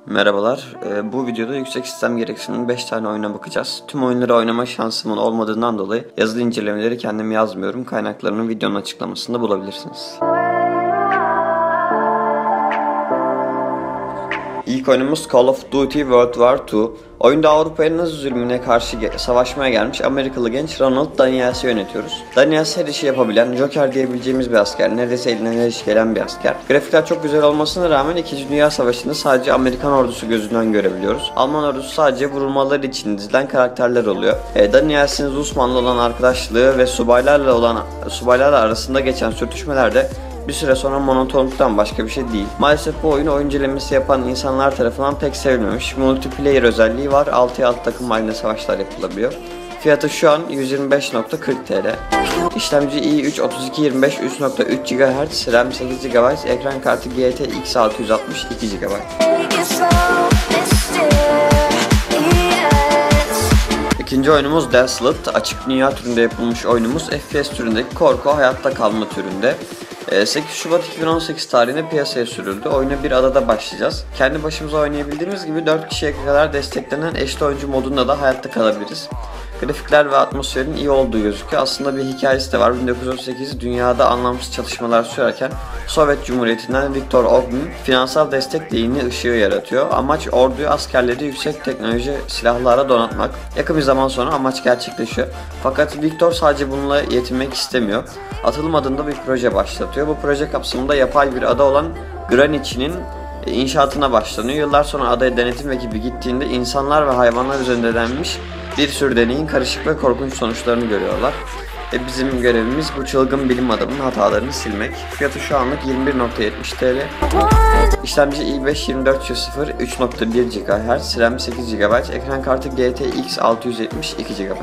Merhabalar. Bu videoda yüksek sistem gereksinimli 5 tane oyuna bakacağız. Tüm oyunları oynama şansımın olmadığından dolayı yazılı incelemeleri kendim yazmıyorum. Kaynaklarını videonun açıklamasında bulabilirsiniz. İlk oyunumuz Call of Duty World War II. Oyunda Avrupa'nın Nazi zulmüne karşı savaşmaya gelmiş Amerikalı genç Ronald Daniels'i yönetiyoruz. Daniels her işi yapabilen, Joker diyebileceğimiz bir asker. Neredeyse elinden her iş gelen bir asker. Grafikler çok güzel olmasına rağmen 2. Dünya Savaşı'nda sadece Amerikan ordusu gözünden görebiliyoruz. Alman ordusu sadece vurulmaları için dizilen karakterler oluyor. Daniels'in Zussmann'la olan arkadaşlığı ve subaylarla arasında geçen sürtüşmelerde bir süre sonra monotonluktan başka bir şey değil. Maalesef bu oyunu oyun incelemesi yapan insanlar tarafından pek sevilmemiş. Multiplayer özelliği var. 6'ya 6 takım halinde savaşlar yapılabiliyor. Fiyatı şu an 125.40 TL. İşlemci i3 3225 3.3 GHz, RAM 8 GB, ekran kartı GTX 660 2 GB. İkinci oyunumuz Desolate. Açık dünya türünde yapılmış oyunumuz. FPS türündeki korku hayatta kalma türünde. 8 Şubat 2018 tarihinde piyasaya sürüldü. Oyuna bir adada başlayacağız. Kendi başımıza oynayabildiğimiz gibi 4 kişiye kadar desteklenen eşli oyuncu modunda da hayatta kalabiliriz. Grafikler ve atmosferin iyi olduğu gözüküyor. Aslında bir hikayesi de var. 1938 dünyada anlamsız çatışmalar sürerken Sovyet Cumhuriyeti'nden Viktor Ogün finansal destekle yeni ışığı yaratıyor. Amaç orduyu, askerleri yüksek teknoloji silahlara donatmak. Yakın bir zaman sonra amaç gerçekleşiyor. Fakat Viktor sadece bununla yetinmek istemiyor. Atılım adında bir proje başlatıyor. Bu proje kapsamında yapay bir ada olan Graniç'in inşaatına başlanıyor. Yıllar sonra adaya denetim ekibi gittiğinde insanlar ve hayvanlar üzerinde denmiş bir sürü deneyin karışık ve korkunç sonuçlarını görüyorlar. Bizim görevimiz bu çılgın bilim adamının hatalarını silmek. Fiyatı şu anlık 21.70 TL. İşlemci i5 2400 3.1 GHz, RAM 8 GB, ekran kartı GTX 670 2 GB.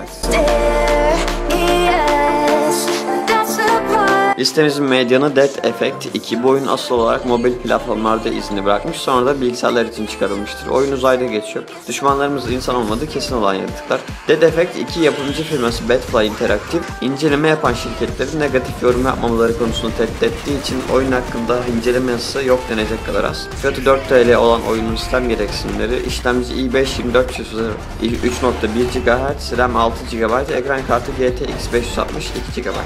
Listemizin medyanı Dead Effect 2. Bu oyun asıl olarak mobil platformlarda izini bırakmış, sonra da bilgisayarlar için çıkarılmıştır. Oyun uzayda geçiyor. Düşmanlarımız insan olmadığı kesin olan yaratıklar. Dead Effect 2 yapımcı firması Batfly Interactive, inceleme yapan şirketlerin negatif yorum yapmamaları konusunu tehdit ettiği için oyun hakkında inceleme yazısı yok denecek kadar az. Fiyatı 4 TL olan oyunun sistem gereksinimleri: işlemci i5 2400 3.1 GHz, RAM 6 GB, ekran kartı GTX 560 2 GB.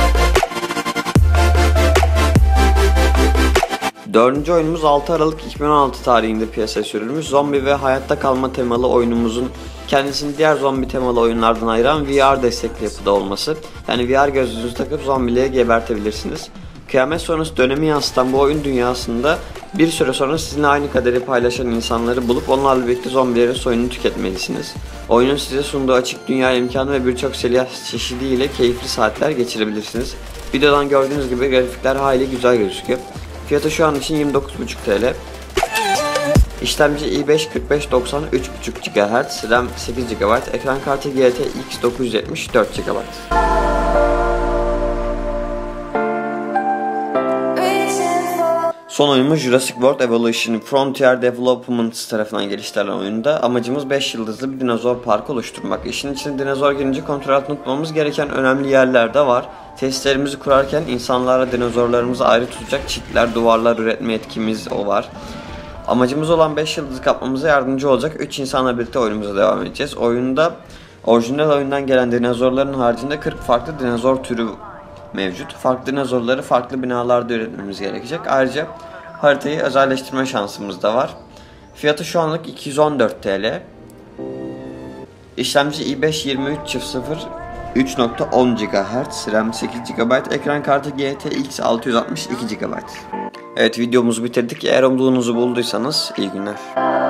Dördüncü oyunumuz 6 Aralık 2016 tarihinde piyasaya sürülmüş zombi ve hayatta kalma temalı oyunumuzun kendisini diğer zombi temalı oyunlardan ayıran VR destekli yapıda olması. Yani VR gözlüğünüzü takıp zombileri gebertebilirsiniz. Kıyamet sonrası dönemi yansıtan bu oyun dünyasında bir süre sonra sizinle aynı kaderi paylaşan insanları bulup onlarla birlikte zombilerin soyunu tüketmelisiniz. Oyunun size sunduğu açık dünya imkanı ve birçok silah çeşidiyle keyifli saatler geçirebilirsiniz. Videodan gördüğünüz gibi grafikler hayli güzel gözüküyor. Fiyatı şu an için 29.5 TL. İşlemci i5 4590 3.5 GHz, RAM 8 GB, ekran kartı GTX 970 4 GB. Son oyunumuz Jurassic World Evolution. Frontier Development tarafından geliştirilen oyunda amacımız 5 yıldızlı bir dinozor parkı oluşturmak. İşin içine dinozor girince kontrol altında tutmamız gereken önemli yerler de var. Testlerimizi kurarken insanlarla dinozorlarımızı ayrı tutacak çitler, duvarlar üretme etkimiz var. Amacımız olan 5 yıldızı kapmamıza yardımcı olacak 3 insanla birlikte oyunumuza devam edeceğiz. Oyunda orijinal oyundan gelen dinozorların haricinde 40 farklı dinozor türü mevcut. Farklı dinozorları farklı binalarda üretmemiz gerekecek. Ayrıca haritayı özelleştirme şansımız da var. Fiyatı şu anlık 214 TL. İşlemci i5 2300 3.10 GHz, RAM 8 GB, ekran kartı GTX 660 2 GB. Evet, videomuzu bitirdik. Eğer umduğunuzu bulduysanız iyi günler.